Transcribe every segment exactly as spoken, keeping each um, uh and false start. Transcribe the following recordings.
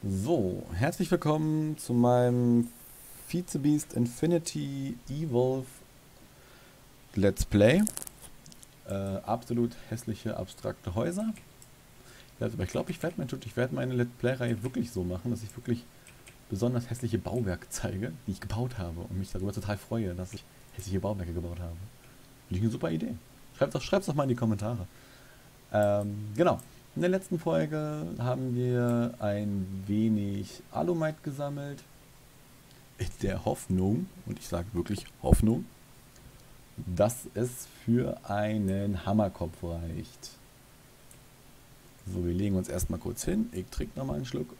So, herzlich willkommen zu meinem Vizebeast Infinity Evolve Let's Play. Äh, absolut hässliche, abstrakte Häuser. Also, aber ich glaube, ich werde mein, ich werd meine Let's Play-Reihe wirklich so machen, dass ich wirklich besonders hässliche Bauwerke zeige, die ich gebaut habe und mich darüber total freue, dass ich hässliche Bauwerke gebaut habe. Finde ich eine super Idee. Schreibt es doch mal in die Kommentare. Ähm, genau. In der letzten Folge haben wir ein wenig Alumite gesammelt. In der Hoffnung, und ich sage wirklich Hoffnung, dass es für einen Hammerkopf reicht. So, wir legen uns erstmal kurz hin. Ich trinke nochmal einen Schluck.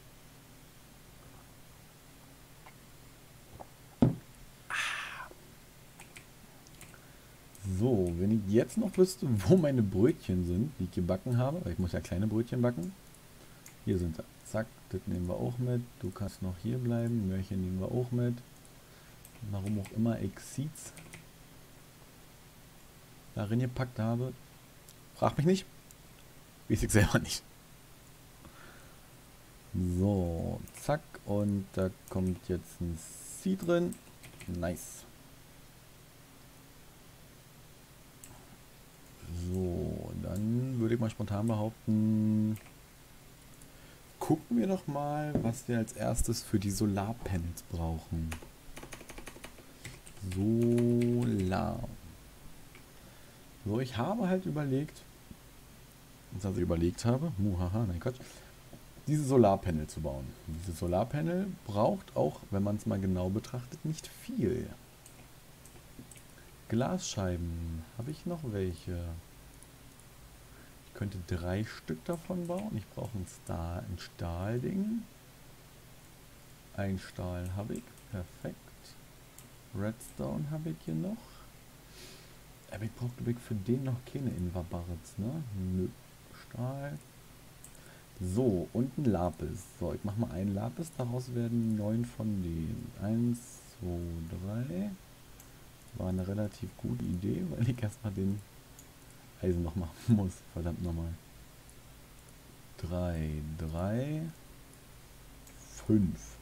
So, wenn ich jetzt noch wüsste, wo meine Brötchen sind, die ich gebacken habe, weil ich muss ja kleine Brötchen backen. Hier sind sie. Zack, das nehmen wir auch mit. Du kannst noch hier bleiben. Möhrchen nehmen wir auch mit. Warum auch immer ich Seeds darin gepackt habe. Frag mich nicht. Weiß ich selber nicht. So, zack. Und da kommt jetzt ein Seed drin. Nice. So, dann würde ich mal spontan behaupten, gucken wir doch mal, was wir als erstes für die Solarpanels brauchen. Solar. So, ich habe halt überlegt, also überlegt habe, muhaha, nein Quatsch, diese Solarpanel zu bauen. Diese Solarpanel braucht auch, wenn man es mal genau betrachtet, nicht viel. Glasscheiben, habe ich noch welche? Ich könnte drei Stück davon bauen. Ich brauche ein, Stahl, ein Stahlding. Ein Stahl habe ich, perfekt. Redstone habe ich hier noch. Aber ich brauche für den noch keine Invabarits, ne? Nö. Stahl. So, und ein Lapis. So, ich mache mal einen Lapis, daraus werden neun von denen. Eins, zwei, drei. War eine relativ gute Idee, weil ich erstmal den Eisen noch machen muss. Verdammt nochmal. Drei, drei, fünf.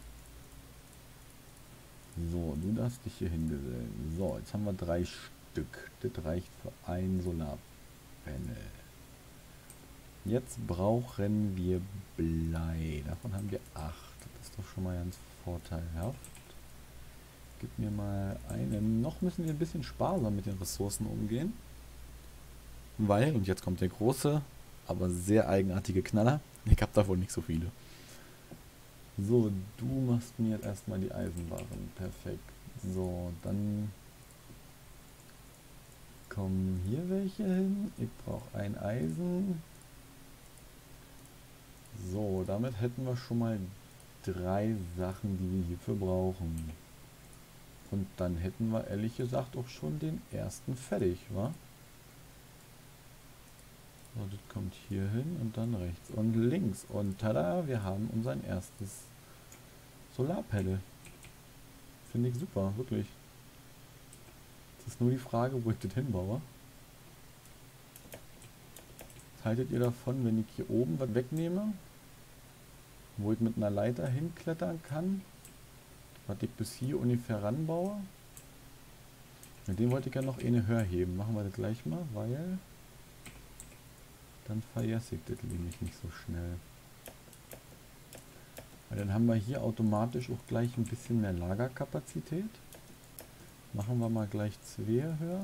So, du darfst dich hier hingesellen. So, jetzt haben wir drei Stück. Das reicht für ein Solarpanel. Jetzt brauchen wir Blei. Davon haben wir acht. Das ist doch schon mal ganz vorteilhaft. Gib mir mal einen. Noch müssen wir ein bisschen sparsam mit den Ressourcen umgehen. Weil, und jetzt kommt der große, aber sehr eigenartige Knaller. Ich habe davon nicht so viele. So, du machst mir jetzt erstmal die Eisenbarren. Perfekt. So, dann kommen hier welche hin. Ich brauche ein Eisen. So, damit hätten wir schon mal drei Sachen, die wir hierfür brauchen. Und dann hätten wir ehrlich gesagt auch schon den ersten fertig, wa? So, das kommt hier hin und dann rechts und links. Und tada, wir haben unser erstes Solarpanel. Finde ich super, wirklich. Es ist nur die Frage, wo ich das hinbaue. Was haltet ihr davon, wenn ich hier oben was wegnehme? Wo ich mit einer Leiter hinklettern kann? Was ich bis hier ungefähr ranbaue? Mit dem wollte ich ja noch eine höher heben. Machen wir das gleich mal, weil dann vergesse ich das nämlich nicht so schnell. Weil dann haben wir hier automatisch auch gleich ein bisschen mehr Lagerkapazität. Machen wir mal gleich zwei höher.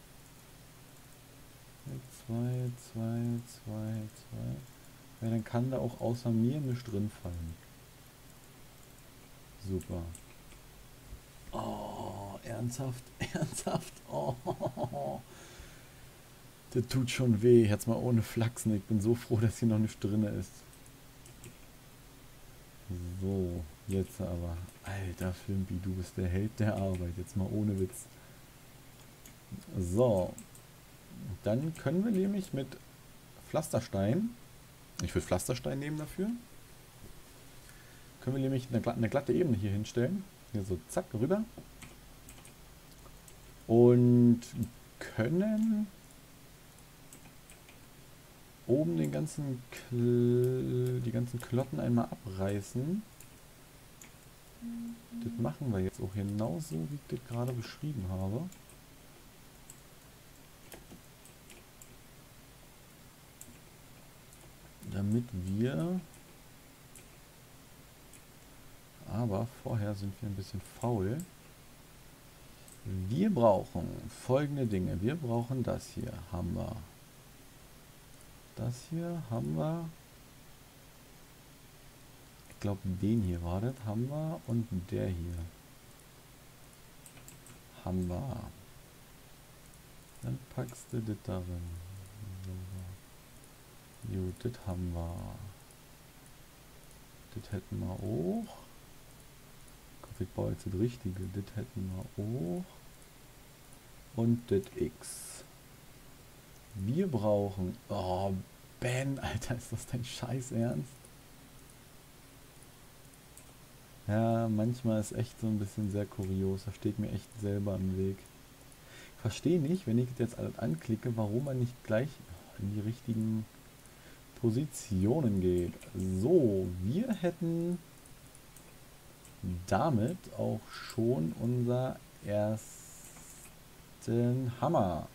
zwei, zwei, zwei, zwei. Ja, dann kann da auch außer mir nichts drin fallen. Super. Oh, ernsthaft, ernsthaft. Oh, das tut schon weh. Jetzt mal ohne Flachsen. Ich bin so froh, dass hier noch nichts drin ist. So, jetzt aber. Alter Filmpi, du bist der Held der Arbeit. Jetzt mal ohne Witz. So. Dann können wir nämlich mit Pflasterstein, ich will Pflasterstein nehmen dafür, können wir nämlich eine, eine glatte Ebene hier hinstellen. Hier so zack rüber. Und können oben den ganzen Kl die ganzen Klotten einmal abreißen. Das machen wir jetzt auch genauso, wie ich das gerade beschrieben habe. Damit wir... Aber vorher sind wir ein bisschen faul. Wir brauchen folgende Dinge. Wir brauchen das hier. Haben wir. Das hier haben wir. Ich glaube, den hier war das. Haben wir. Und der hier. Haben wir. Dann packst du das darin. So. Gut, das haben wir. Das hätten wir auch. Ich baue jetzt das Richtige. Das hätten wir auch. Und das X. Wir brauchen... Oh, Ben, Alter, ist das dein Scheiß Ernst? Ja, manchmal ist echt so ein bisschen sehr kurios. Da steht mir echt selber im Weg. Ich verstehe nicht, wenn ich jetzt alles anklicke, warum man nicht gleich in die richtigen Positionen geht. So, wir hätten... damit auch schon unser ersten Hammer.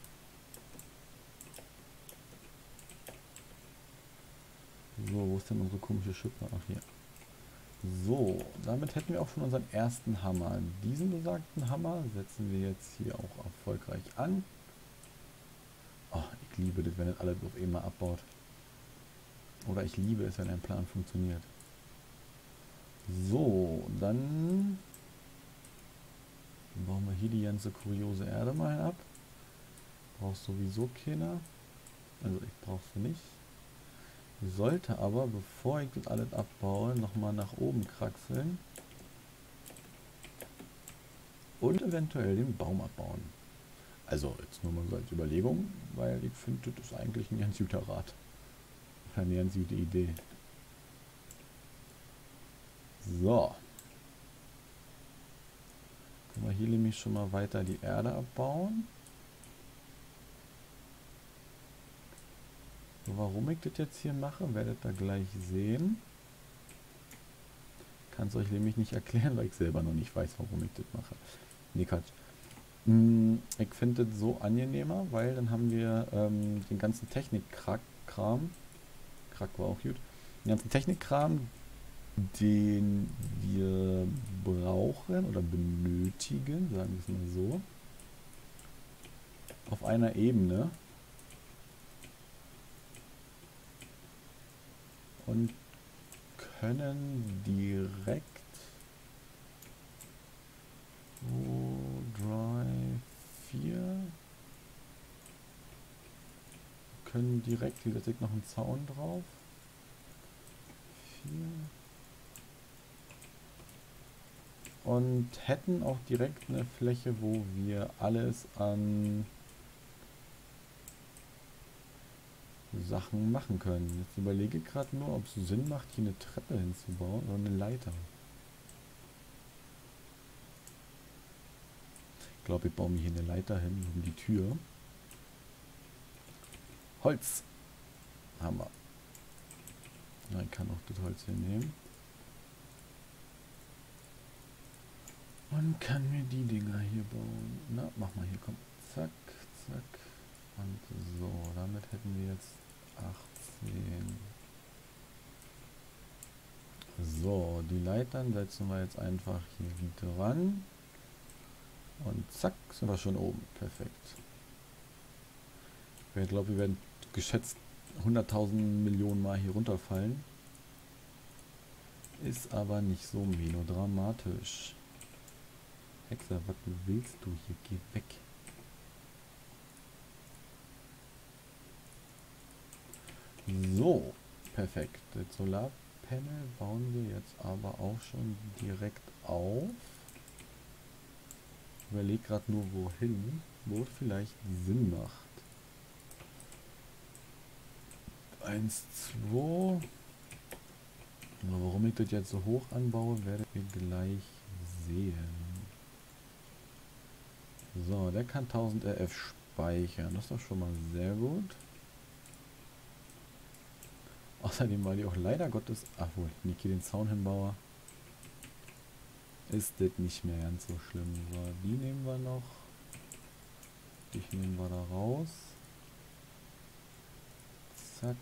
So, wo ist denn unsere komische Schippe? Ach, hier. So, damit hätten wir auch schon unseren ersten Hammer. Diesen besagten Hammer setzen wir jetzt hier auch erfolgreich an. Oh, ich liebe das, wenn das alles auf einmal abbaut. Oder ich liebe es, wenn ein Plan funktioniert. So, dann bauen wir hier die ganze kuriose Erde mal ab. Brauchst sowieso keiner. Also ich brauche sie nicht. Sollte aber, bevor ich das alles abbaue, nochmal nach oben kraxeln. Und eventuell den Baum abbauen. Also jetzt nur mal so als Überlegung, weil ich finde, das ist eigentlich ein ganz guter Rat. Eine ganz gute Idee. So. Können wir hier nämlich schon mal weiter die Erde abbauen. So, warum ich das jetzt hier mache, werdet ihr gleich sehen. Kann es euch nämlich nicht erklären, weil ich selber noch nicht weiß, warum ich das mache. Nee, Quatsch. Hm, ich finde das so angenehmer, weil dann haben wir ähm, den ganzen Technik-Kram. Krack war auch gut. Den ganzen Technikkram, den wir brauchen oder benötigen, sagen wir es mal so, auf einer Ebene. Und können direkt Drive vier können direkt, hier setze ich noch einen Zaun drauf. vier Und hätten auch direkt eine Fläche, wo wir alles an Sachen machen können. Jetzt überlege ich gerade nur, ob es Sinn macht, hier eine Treppe hinzubauen oder eine Leiter. Ich glaube, ich baue mir hier eine Leiter hin, um die Tür. Holz haben wir. Ja, ich kann auch das Holz hier nehmen. Und kann mir die Dinger hier bauen. Na, mach mal hier, komm. Zack, zack. Und so, damit hätten wir jetzt achtzehn. So, die Leitern setzen wir jetzt einfach hier dran. Und zack, sind wir schon oben. Perfekt. Ich glaube, wir werden geschätzt hunderttausend Millionen Mal hier runterfallen. Ist aber nicht so melodramatisch. Hexer, was willst du hier? Geh weg. So, perfekt. Das Solarpanel bauen wir jetzt aber auch schon direkt auf. Ich überlege gerade nur wohin, wo es vielleicht Sinn macht. eins, zwei. Aber warum ich das jetzt so hoch anbaue, werdet ihr gleich sehen. So, der kann tausend R F speichern. Das ist doch schon mal sehr gut. Außerdem war die auch leider Gottes, ach wohl, Niki den Zaun hinbaue, ist das nicht mehr ganz so schlimm. So, die nehmen wir noch. Dich nehmen wir da raus. Zack.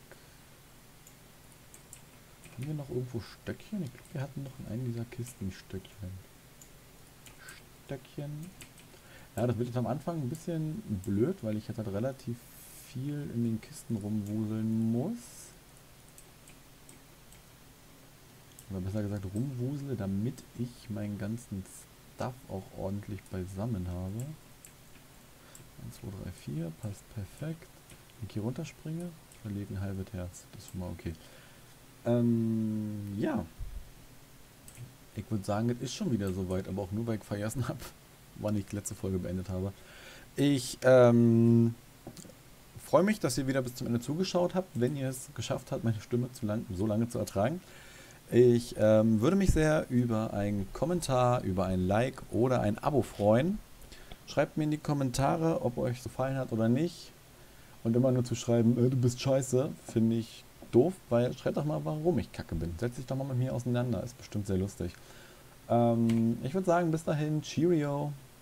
Haben wir noch irgendwo Stöckchen? Ich glaube, wir hatten noch in einem dieser Kisten Stöckchen. Stöckchen. Ja, das wird jetzt am Anfang ein bisschen blöd, weil ich jetzt halt relativ viel in den Kisten rumwuseln muss. Oder besser gesagt rumwusele, damit ich meinen ganzen Stuff auch ordentlich beisammen habe. eins, zwei, drei, vier, passt perfekt. Wenn ich hier runterspringe, verliert ein halbes Herz. Das ist schon mal okay. Ähm, ja. Ich würde sagen, es ist schon wieder soweit, aber auch nur, weil ich vergessen habe, wann ich die letzte Folge beendet habe. Ich ähm, freue mich, dass ihr wieder bis zum Ende zugeschaut habt, wenn ihr es geschafft habt, meine Stimme zu lang, so lange zu ertragen. Ich ähm, würde mich sehr über einen Kommentar, über ein Like oder ein Abo freuen. Schreibt mir in die Kommentare, ob euch es gefallen hat oder nicht. Und immer nur zu schreiben, äh, du bist scheiße, finde ich doof, weil schreibt doch mal, warum ich kacke bin. Setzt dich doch mal mit mir auseinander, ist bestimmt sehr lustig. Ähm, ich würde sagen, bis dahin, Cheerio.